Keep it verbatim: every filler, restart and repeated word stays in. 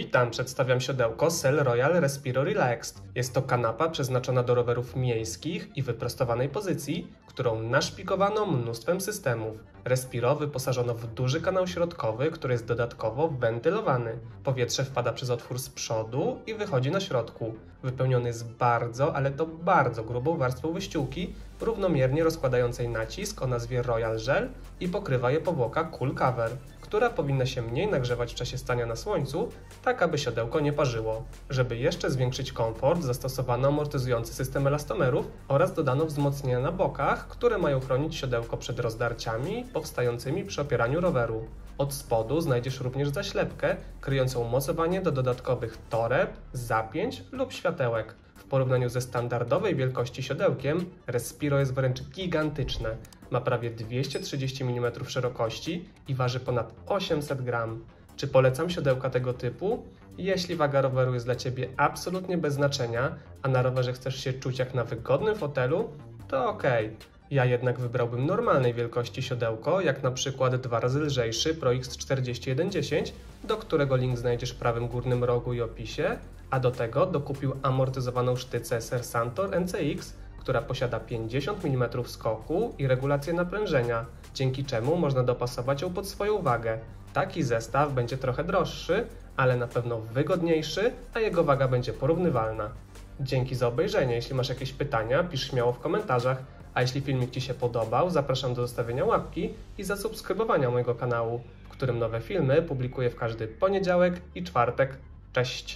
Witam, przedstawiam siodełko Cell Royal Respiro Relaxed. Jest to kanapa przeznaczona do rowerów miejskich i wyprostowanej pozycji, którą naszpikowano mnóstwem systemów. Respiro wyposażono w duży kanał środkowy, który jest dodatkowo wentylowany. Powietrze wpada przez otwór z przodu i wychodzi na środku. Wypełniony jest bardzo, ale to bardzo grubą warstwą wyściółki, równomiernie rozkładającej nacisk o nazwie Royal Gel i pokrywa je powłoka Cool Cover, która powinna się mniej nagrzewać w czasie stania na słońcu, tak aby siodełko nie parzyło. Żeby jeszcze zwiększyć komfort, zastosowano amortyzujący system elastomerów oraz dodano wzmocnienia na bokach, które mają chronić siodełko przed rozdarciami powstającymi przy opieraniu roweru. Od spodu znajdziesz również zaślepkę kryjącą mocowanie do dodatkowych toreb, zapięć lub światełek. W porównaniu ze standardowej wielkości siodełkiem, Respiro jest wręcz gigantyczne. Ma prawie dwieście trzydzieści milimetrów szerokości i waży ponad osiemset gram. Czy polecam siodełka tego typu? Jeśli waga roweru jest dla Ciebie absolutnie bez znaczenia, a na rowerze chcesz się czuć jak na wygodnym fotelu, to okej. Ja jednak wybrałbym normalnej wielkości siodełko, jak na przykład dwa razy lżejszy Pro X czterdzieści jeden dziesięć, do którego link znajdziesz w prawym górnym rogu i opisie, a do tego dokupił amortyzowaną sztycę Sersantor N C X, która posiada pięćdziesiąt milimetrów skoku i regulację naprężenia, dzięki czemu można dopasować ją pod swoją wagę. Taki zestaw będzie trochę droższy, ale na pewno wygodniejszy, a jego waga będzie porównywalna. Dzięki za obejrzenie. Jeśli masz jakieś pytania, pisz śmiało w komentarzach, a jeśli filmik Ci się podobał, zapraszam do zostawienia łapki i zasubskrybowania mojego kanału, w którym nowe filmy publikuję w każdy poniedziałek i czwartek. Cześć!